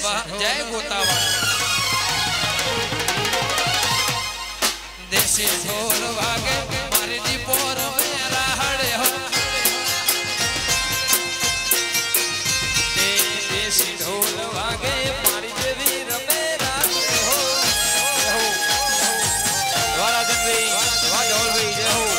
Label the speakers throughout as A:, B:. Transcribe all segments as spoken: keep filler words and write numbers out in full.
A: जय गोतावा देसी ढोल वागे मारी दी पोर मेरा हड़े हो देसी ढोल वागे मारी देवी रमेरा हो वाला दिन भी वाह ढोल भी जय हो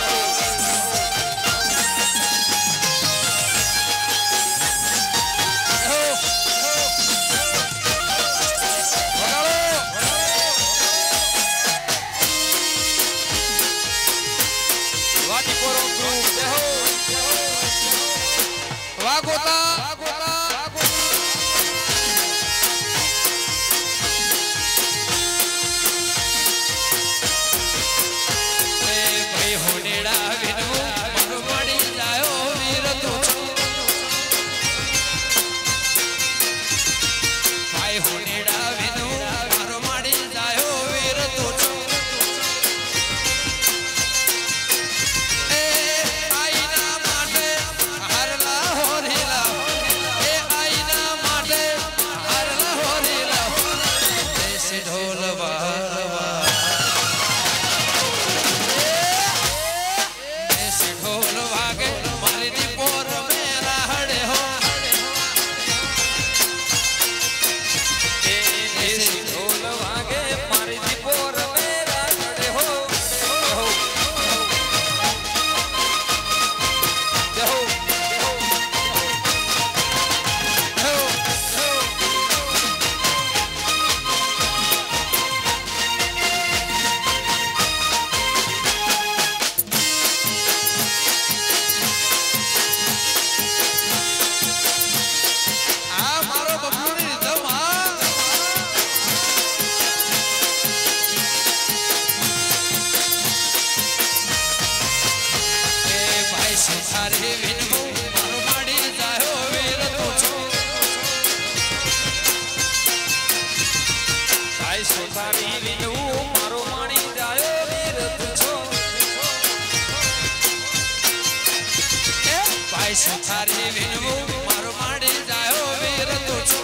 A: सुखारी विनवू मारो माड़ी जायो वीर तू छो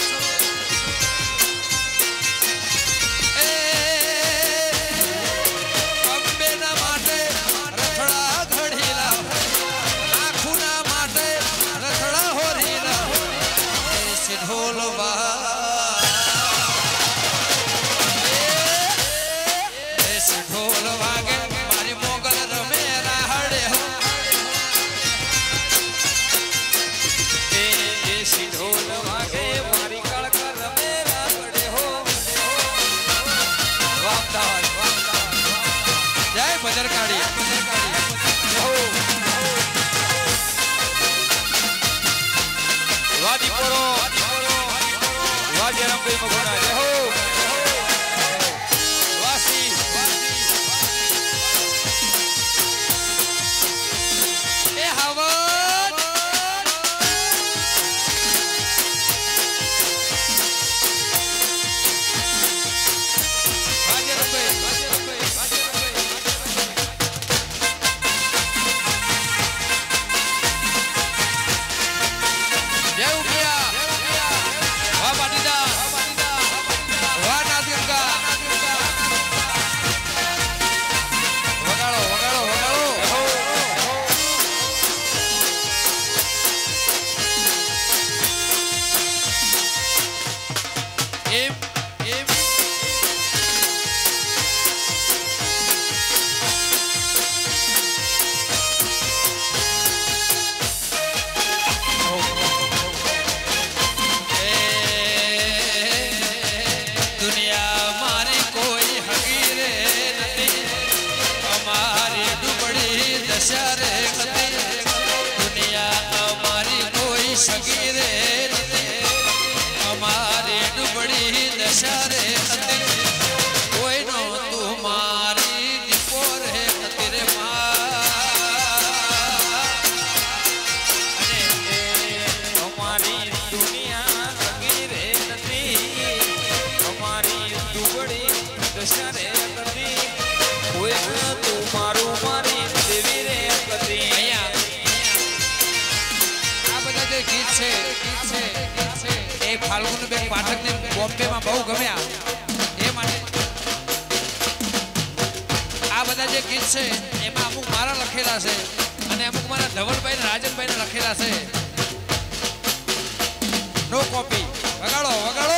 A: ए अंबे ना माटे रथड़ा घड़ीला आखू ना माटे रथड़ा होरीला देसी ढोल बा देसी ढोल वागे मारी मोगल रमेरा हड़े हो ढोल वागे मारी कड़कर मेरा बड़े हो जय भद्रकाली वादी पोरो वादी रंबे मगोना जय हो वासी ए हवा गीत है गीत है गीत है એ ફાલ્ગુન બેન પાઠકને બોમ્બેમાં બહુ ગમ્યા એ માટે આ બધા જે ગીત છે એમાં અમુક મારા લખેલા છે અને અમુક મારા ધવલભાઈ ને રાજનભાઈ ને લખેલા છે નો કોપી વગાડો વગાડો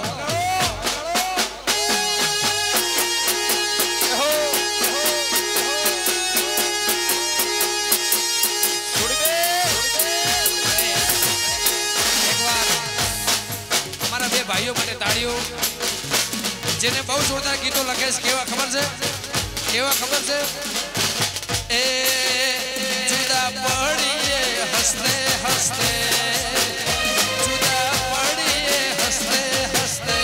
A: भाइयों माटे ताड़ियों जेने बहु जोरदार गीतों लखे केवा खबर से केवा खबर से ए जुदा पड़िए हंसते हंसते जुदा पड़िए हंसते हंसते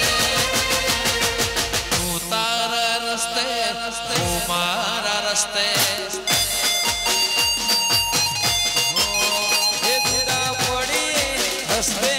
A: तू तारा रस्ते तू मारा रस्ते ए जुदा पड़िए हंसते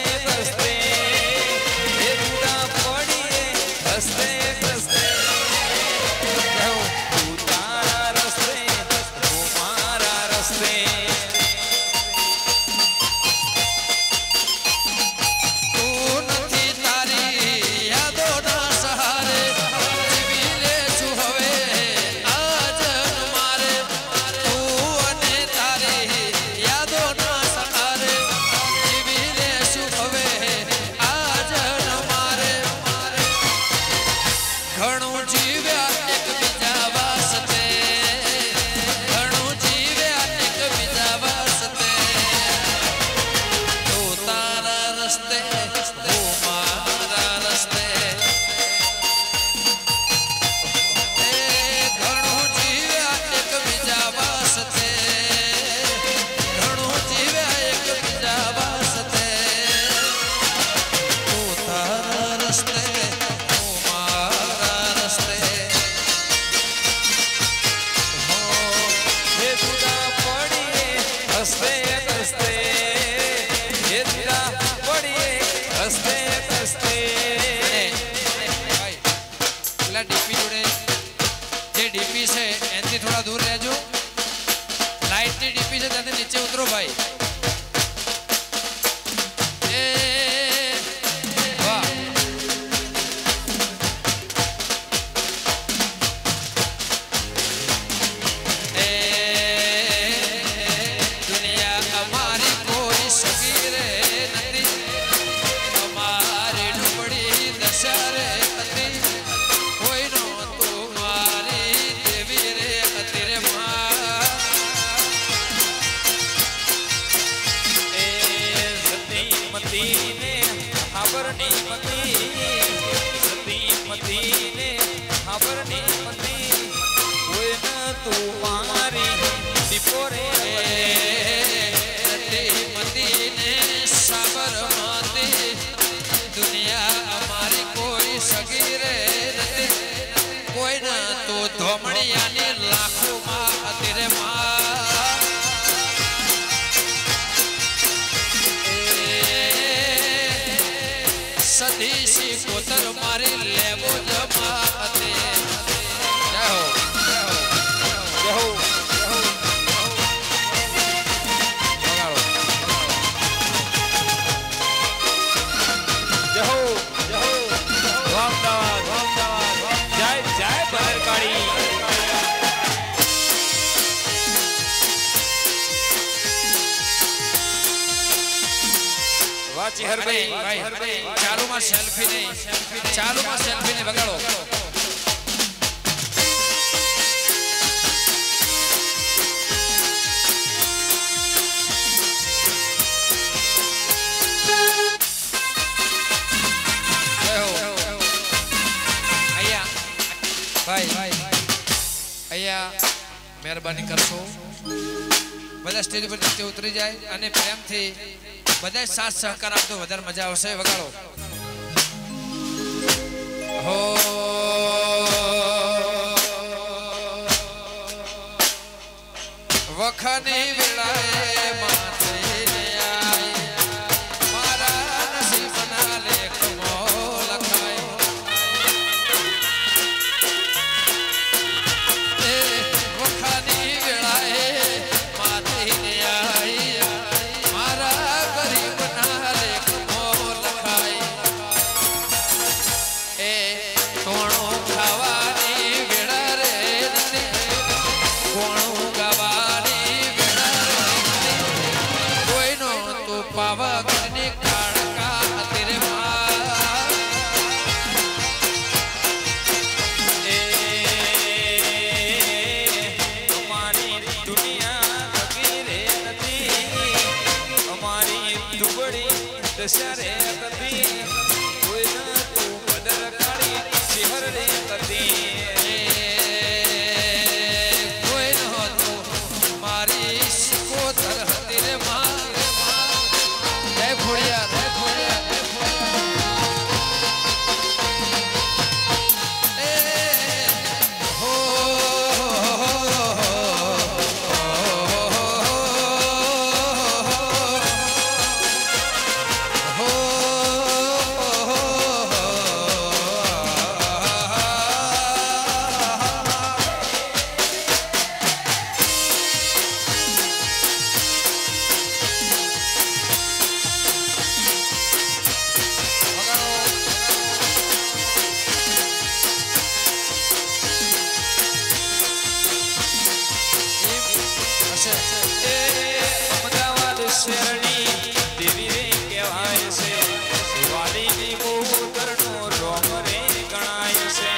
A: डीपी जोड़े जे डीपी से एनती थोड़ा दूर रह जो लाइट नी डीपी से तने नीचे उतरो भाई ए वाह ए दुनिया हमारी कोई सगीरे नदी हमारी डुबड़ी दशहरे पति लाखों माँ तेरे माँ सदी सी कोतर मारी लेवो जमाते जय हो जय हो जय हो जय हो धन्यवाद धन्यवाद जय जय बहरकाड़ी हर भाई भाई चालू में सेल्फी नहीं चालू में सेल्फी नहीं बगाड़ो अय्या भाई अय्या मेहरबानी करशो बधा स्टेज पर नीचे उतरी जाए अने प्रेम थी बधाय साथ सहकार आपतो वधारे मजा आवशे वगाड़ो हो वखनी वेळाए माथे ने आई मारा नसीबना लेख मो लखाय ए वखनी वेळाए माथे ने आई मारा गरीबना लेख मो लखाय પાવાગઢની કાળકા તેરે
B: અમારી દુનિયા વગેરે નથી, અમારી દુબળી દશરે કદી કોઈ ન તું બદર કાળી શહેર રે કદી
A: કોઈ નહોતું મારી શિકોતર હતી રે મારે જય ખોડિયાર જય ખોડિયાર જય ખોડિયાર એ હો
B: અમદાવાદ શહેરની દેવી રે કહેવાય છે, વાલીની મોહતરનો રોમ રે ગણાય છે.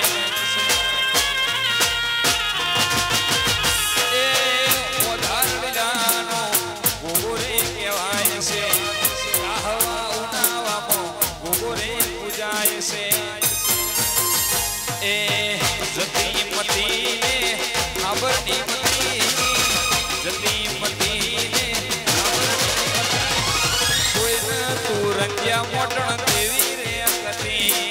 B: એ મોધાર લીલાનો ગોગો રે કહેવાય છે, આહવા ઉનાવામાં ગોગો રે પૂજાય છે. એ જતી મતીને આબરની મતી જતી મતીને કોઈ ન તું રંગ્યા મોટણ દેવી રે કદી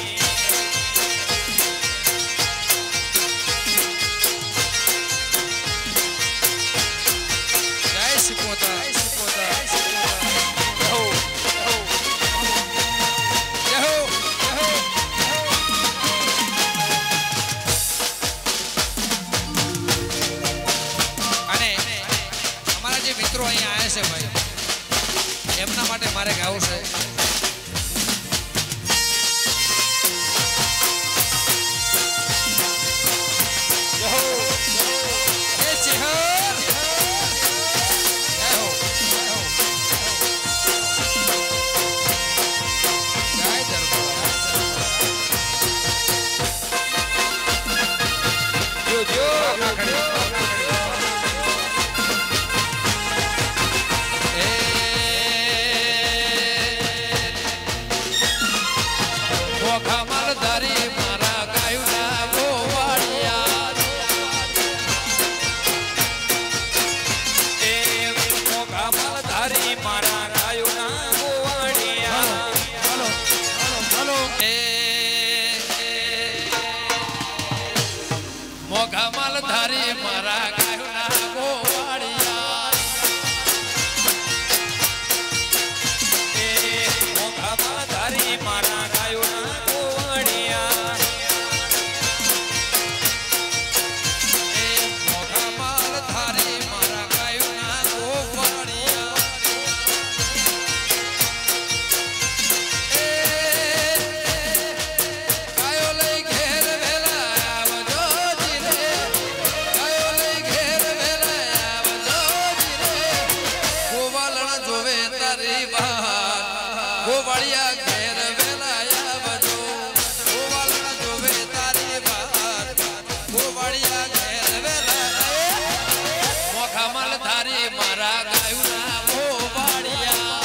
A: જય શિકોતર જય શિકોતર
B: હો
A: જય હો જય હો અને અમારા જે મિત્રો અહીંયા આવ્યા છે ભાઈ એમના માટે મારે ગાવું છે
B: જય હો
A: એ ચેહર જય હો જય હો જય દરબાર
B: જો જો
A: એ મોખા માલધારી મારા ગાયુના ગોવાળિયા
B: એ મોગા માલધારી મારા ગાયોના ગોવાળિયા
A: હાલો હાલો હાલો એ મોખા માલધારી મારા ગાયુના ગોવાળિયા
B: એ મોગા માલધારી મારા ગાયોના ગોવાળિયા
A: એ મોખા માલધારી મારા ગાયુના ગોવાળિયા એ ગાયો લઈ ઘેર વેલા આવજો જીરે ગાયો લઈ ઘેર વેલા આવજો જીરે ગોવાલણ જોવે તારી વાત ગોવાળિયા ઘેર વેલા આવજો ગોવાલણ જોવે તારી વાત ગોવાળિયા ઘેર વેલા મોખા માલધારી મારા ગાયુના ગોવાળિયા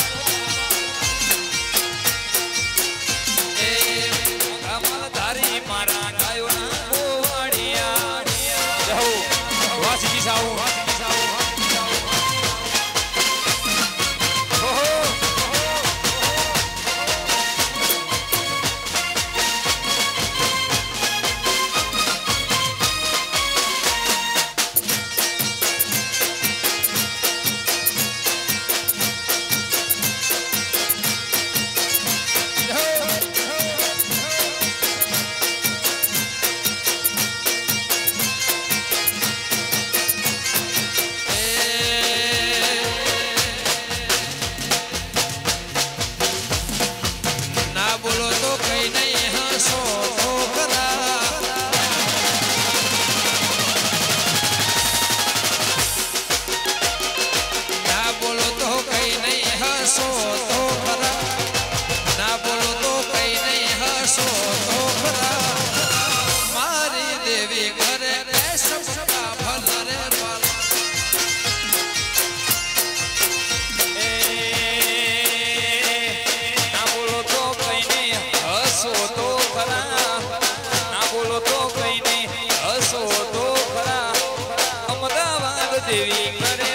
B: એ મોગા માલધારી મારા ગાયોના ગોવાળિયા જય હો વાસી સાઉ વાસી સાઉ હો હો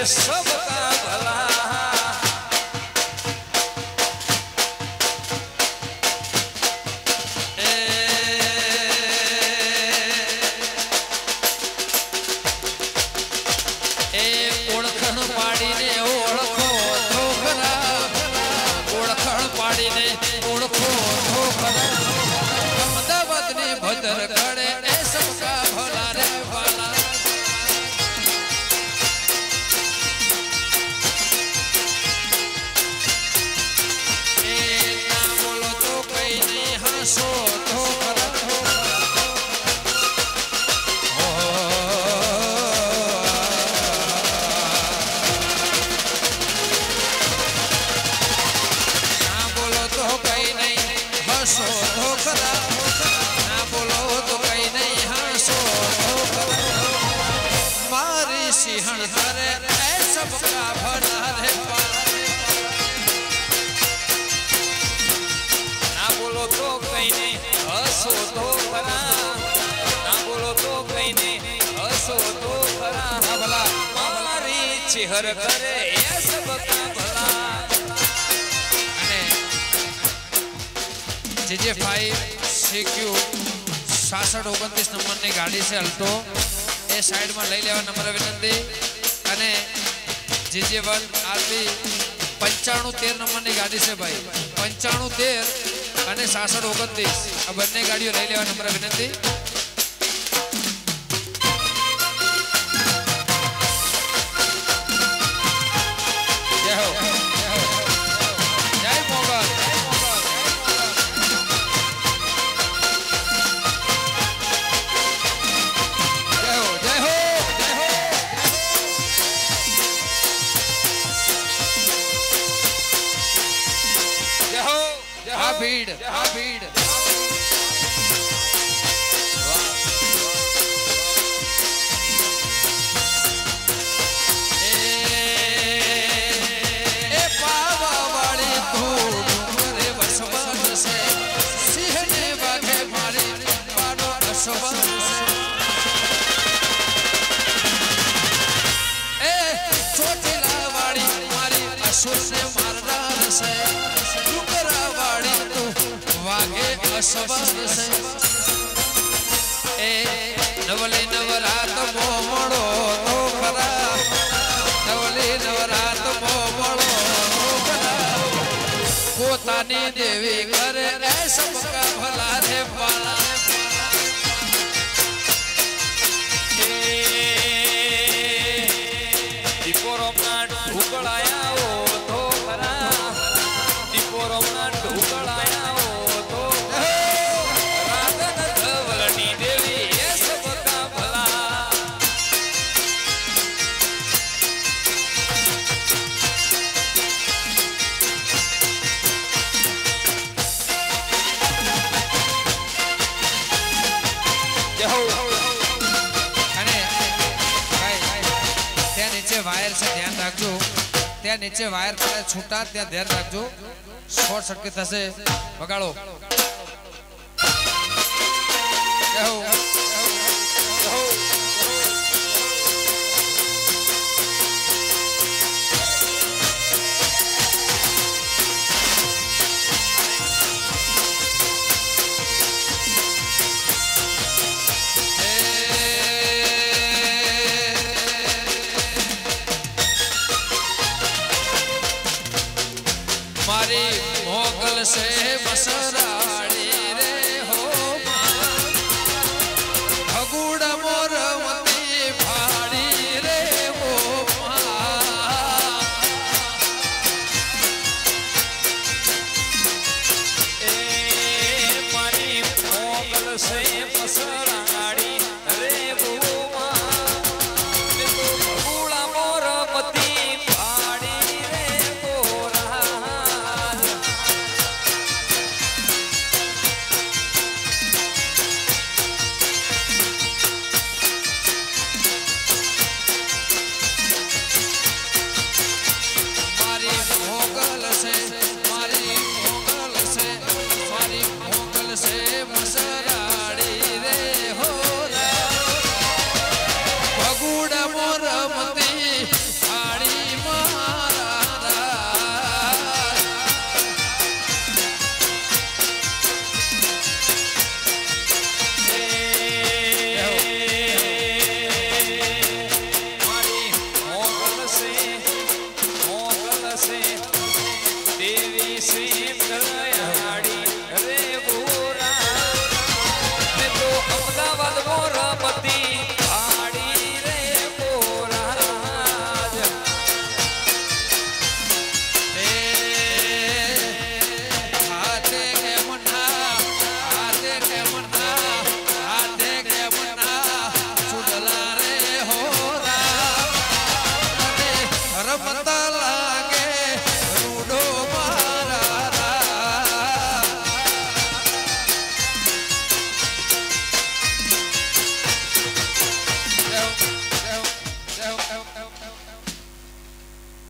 B: सबका भला।
A: भदर खड़े ए सबका भला रे वाला। ए ना बोलो तो कहीं नहीं हंसो तो खरा। ना बोलो तो कहीं नहीं हंसो तो खरा। सिंहण करे ए सबका भला रे वाला।
B: ना बोलो तो कहीं नहीं हंसो तो खरा। ना बोलो तो कहीं नहीं हंसो तो खरा। भला मारी चेहर करे ए सबका भला।
A: અને જીજે फाइव सीक्यू सासठ ओगणतीस नंबर ની ગાડી છે અલ્ટો ए साइड में लई लेवा नंबर विनंती। अने जीजे वन आरबी पंचाणु तेर नंबर की गाड़ी से भाई पंचाणु तेर अने सासठ ओगणतीस आ बने गाड़ियों लई लेवा नंबर विनंती। जय हो जय मोगल। भीड़ आ भीड़ ए ए पावा वाली तू डूंगरे बसवन से सिंहने बागे मारी पानो असवन से। ए चोटिला वाली मारी असुर से मारदार से वागे असवन से। ए नवले नवरात मोमड़ो तो खरा। नवले नवरात मोमड़ो तो खरा। पोतानी देवी करे ए सबका भला रे वाला।
B: दीपोरमना ढुकड़ाया ओ तो खरा। दीपोरमना ढुकड़ाया
A: वायर से ध्यान रखो। त्या नीचे वायर पर छूटा त्या ध्यान रखो। शॉर्ट सर्किट थसे बगाड़ो। जय हो जय हो। मारी मोगल से बसराड़ी रे हो भगुड़ मोरमती भाड़ी रे हो।
B: ए मारी मोगल से बसराड़ी रे हो भगुड़ मोरमती भाड़ी रे हो।
A: से मसराड़ी रे
B: देवी से दयाड़ी